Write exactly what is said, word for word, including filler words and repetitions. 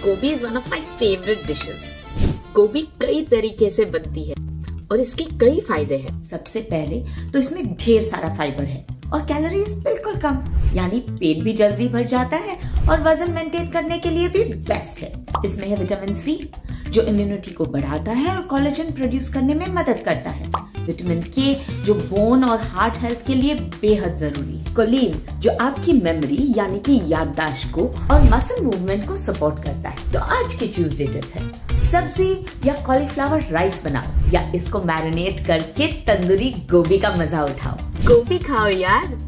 गोभी is one of my favourite dishes. गोभी कई तरीके से बनती है और इसके कई फायदे हैं। सबसे पहले तो इसमें ढेर सारा फाइबर है और कैलोरीज बिल्कुल कम, यानी पेट भी जल्दी भर जाता है और वजन मेंटेन करने के लिए भी बेस्ट है। इसमें है विटामिन सी जो इम्यूनिटी को बढ़ाता है और कोलेजन प्रोड्यूस करने में मदद करता है। विटामिन के जो बोन और हार्ट हेल्थ के लिए बेहद जरूरी है। कोलिन जो आपकी मेमोरी यानी कि याददाश्त को और मसल मूवमेंट को सपोर्ट करता है। तो आज के ट्यूसडे टिप है, सब्जी या कॉलीफ्लावर राइस बनाओ या इसको मैरिनेट करके तंदूरी गोभी का मजा उठाओ। गोभी खाओ यार।